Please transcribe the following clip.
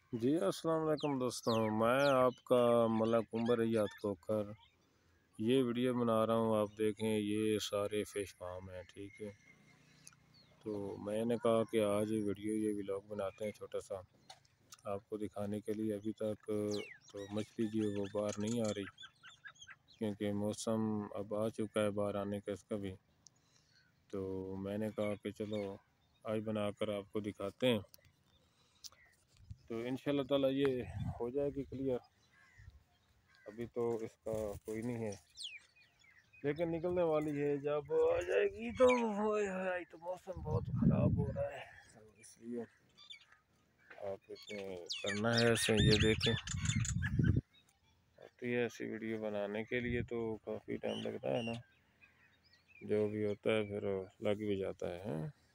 जी अस्सलाम वालेकुम दोस्तों, मैं आपका मलक उमर याद खोकर ये वीडियो बना रहा हूँ। आप देखें ये सारे फ़िश फार्म हैं, ठीक है। तो मैंने कहा कि आज ये व्लॉग बनाते हैं छोटा सा आपको दिखाने के लिए। अभी तक तो मछली जो है वो बाहर नहीं आ रही क्योंकि मौसम अब आ चुका है बाहर आने का इसका भी। तो मैंने कहा कि चलो आज बनाकर आपको दिखाते हैं, तो इंशाल्लाह ताला ये हो जाएगी क्लियर। अभी तो इसका कोई नहीं है लेकिन निकलने वाली है। जब आ जाएगी तो आज तो मौसम बहुत ख़राब हो रहा है, तो इसलिए आप इसमें करना है ऐसे। ये देखें, होती है ऐसी वीडियो बनाने के लिए तो काफ़ी टाइम लगता है ना, जो भी होता है फिर लग भी जाता है।